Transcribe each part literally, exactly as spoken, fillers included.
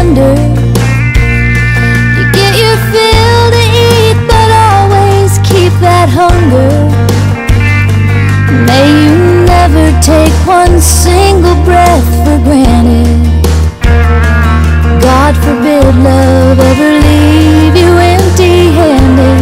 wonder. You get your fill to eat, but always keep that hunger. May you never take one single breath for granted. God forbid love ever leave you empty-handed.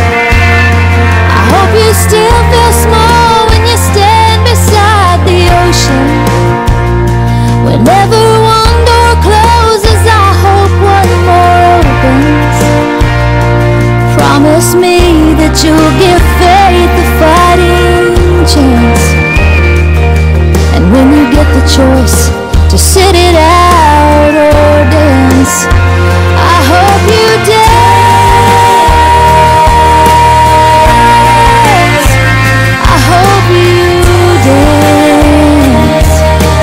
I hope you still feel small when you stand beside the ocean. Whenever one door closes, I hope one more opens. Promise me that you'll give faith a fighting chance. And when you get the choice to sit it out or dance, I hope you dance. I hope you dance.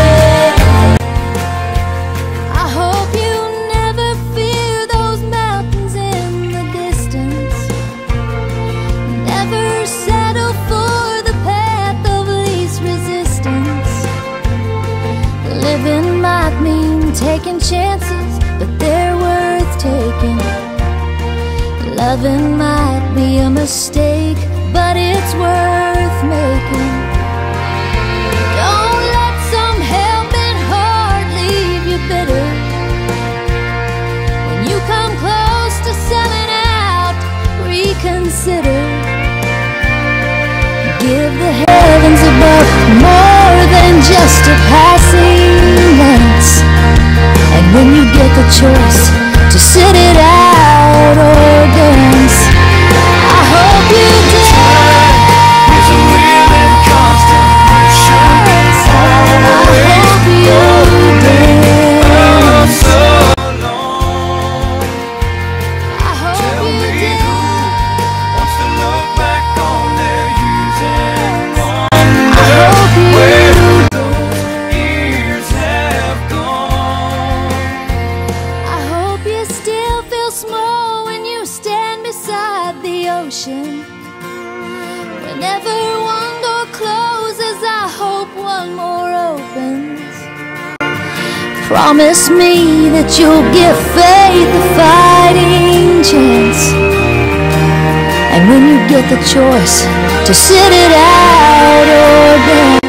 I hope you never fear those mountains in the distance. Never settle for the path of least resistance. Living might mean taking chances, but they're worth taking. Loving might be a mistake, but it's worth making. Don't let some helping heart leave you bitter. When you come close to selling out, reconsider. Give the heavens above more than just a passing glance. And when you get the choice to sit it out or dance, I hope you dance. There's a wheel in constant motion. I hope you dance. So long. I hope Tell you me dance. who wants to look back on their youth and I hope you where dance. those years have gone. I hope you still feel small when you stand beside the ocean. Whenever one door closes, I hope one more opens. Promise me that you'll give faith a fighting chance. And when you get the choice to sit it out or dance,